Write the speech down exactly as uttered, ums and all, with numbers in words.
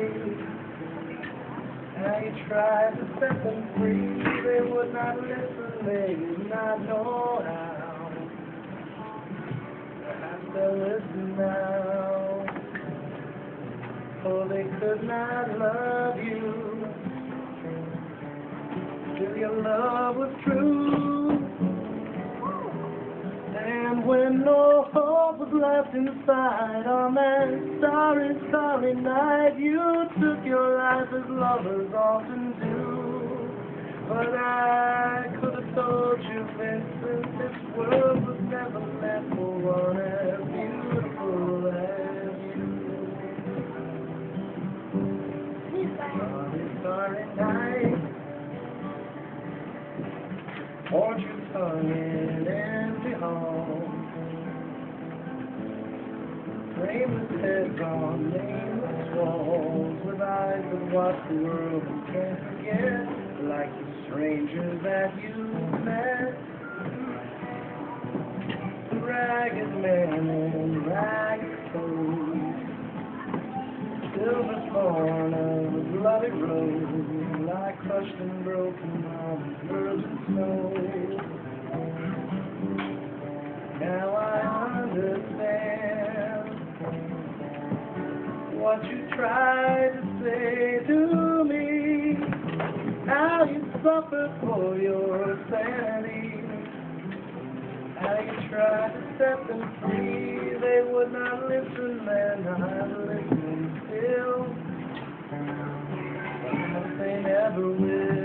Now you tried to set them free, they would not listen, they did not know how. Perhaps they'll listen now, for they could not love you, till your love was true. And when no hope was left inside on that starry, starry night, you took your life as lovers often do. But I could have told you, Vincent, this world was never meant for one as beautiful as you. Starry, starry night, won't you come in empty home? Frameless heads on nameless walls, with eyes that watch the world and can't forget, like the strangers that you met. The ragged man in ragged clothes, silver thorn of a bloody rose, lie crushed and broken on the virgin snow. Now I understand what you tried to say to me, how you suffered for your sanity, how you tried to set them free, they would not listen, they're not listening still, but they never will.